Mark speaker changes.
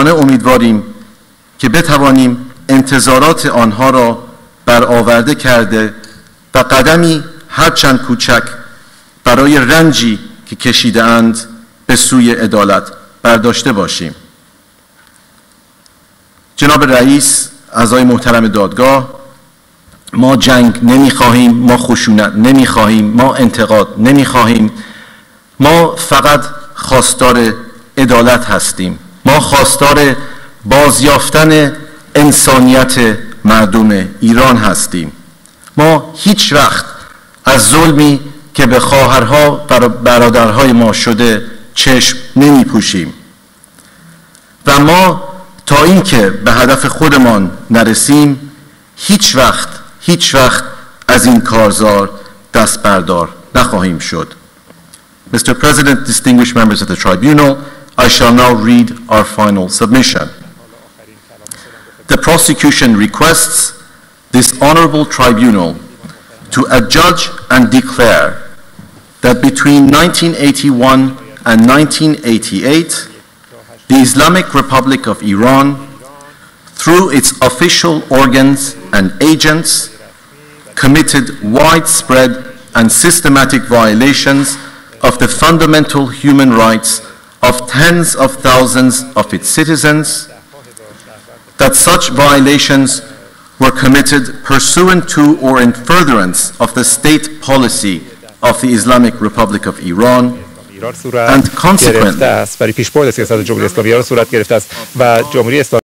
Speaker 1: صادقانه امیدواریم که بتوانیم انتظارات آنها را برآورده کرده و قدمی هرچند کوچک برای رنجی که کشیده‌اند به سوی عدالت برداشته باشیم. جناب رئیس، اعضای محترم دادگاه، ما جنگ نمی‌خواهیم، ما خشونت نمی‌خواهیم، ما انتقاد نمی‌خواهیم، ما فقط خواستار عدالت هستیم. ما خواستار بازیافتن انسانیت مردم ایران هستیم. ما هیچ وقت از ظلمی که به خواهرها و برادرهای ما شده چشم نمی پوشیم و ما تا اینکه به هدف خودمان نرسیم هیچ وقت از این کارزار دست بردار نخواهیم شد. Mr. President, distinguished members of the tribunal, I shall now read our final submission. The prosecution requests this honorable tribunal to adjudge and declare that between 1981 and 1988, the Islamic Republic of Iran, through its official organs and agents, committed widespread and systematic violations of the fundamental human rights of tens of thousands of its citizens, that such violations were committed pursuant to or in furtherance of the state policy of the Islamic Republic of Iran, and consequently